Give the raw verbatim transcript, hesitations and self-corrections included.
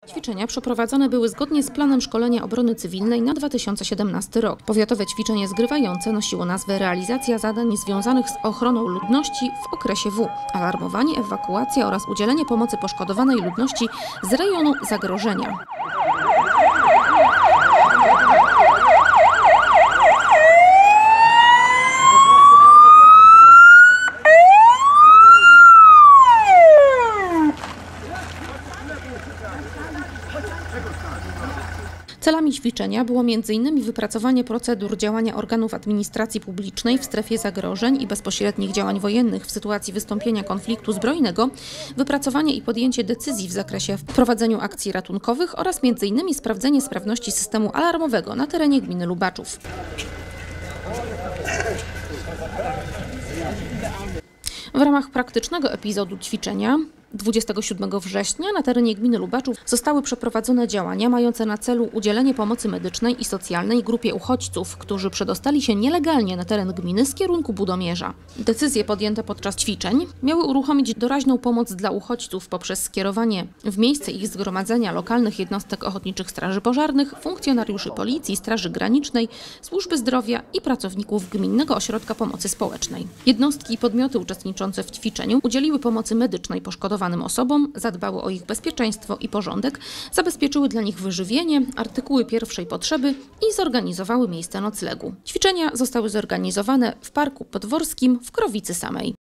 Ćwiczenia przeprowadzone były zgodnie z planem szkolenia obrony cywilnej na dwa tysiące siedemnasty rok. Powiatowe ćwiczenie zgrywające nosiło nazwę Realizacja zadań związanych z ochroną ludności w okresie W. Alarmowanie, ewakuacja oraz udzielenie pomocy poszkodowanej ludności z rejonu zagrożenia. Celami ćwiczenia było między innymi wypracowanie procedur działania organów administracji publicznej w strefie zagrożeń i bezpośrednich działań wojennych w sytuacji wystąpienia konfliktu zbrojnego, wypracowanie i podjęcie decyzji w zakresie prowadzeniu akcji ratunkowych oraz między innymi sprawdzenie sprawności systemu alarmowego na terenie gminy Lubaczów. W ramach praktycznego epizodu ćwiczenia dwudziestego siódmego września na terenie gminy Lubaczów zostały przeprowadzone działania mające na celu udzielenie pomocy medycznej i socjalnej grupie uchodźców, którzy przedostali się nielegalnie na teren gminy z kierunku Budomierza. Decyzje podjęte podczas ćwiczeń miały uruchomić doraźną pomoc dla uchodźców poprzez skierowanie w miejsce ich zgromadzenia lokalnych jednostek ochotniczych straży pożarnych, funkcjonariuszy policji, straży granicznej, służby zdrowia i pracowników Gminnego Ośrodka Pomocy Społecznej. Jednostki i podmioty uczestniczące w ćwiczeniu udzieliły pomocy medycznej poszkodowanym osobom, zadbały o ich bezpieczeństwo i porządek, zabezpieczyły dla nich wyżywienie, artykuły pierwszej potrzeby i zorganizowały miejsce noclegu. Ćwiczenia zostały zorganizowane w Parku Podworskim w Krowicy samej.